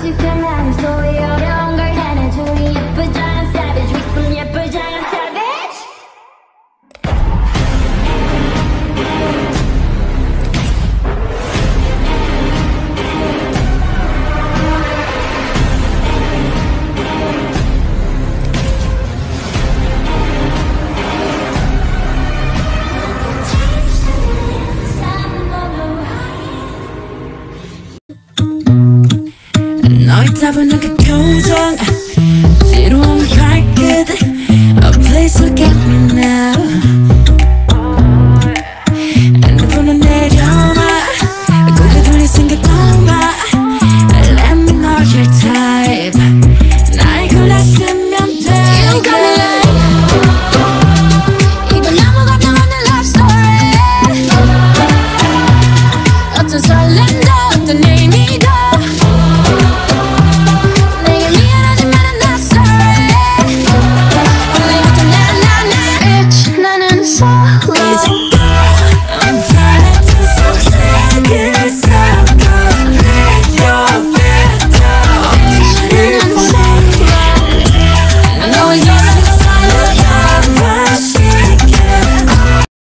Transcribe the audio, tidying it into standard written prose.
익숙한 소리 어려운 걸 해내줘 예쁘장한 savage with some 예쁘장한 savage 너의 따분한 그 표정 지루함이 발끝 A place look at me now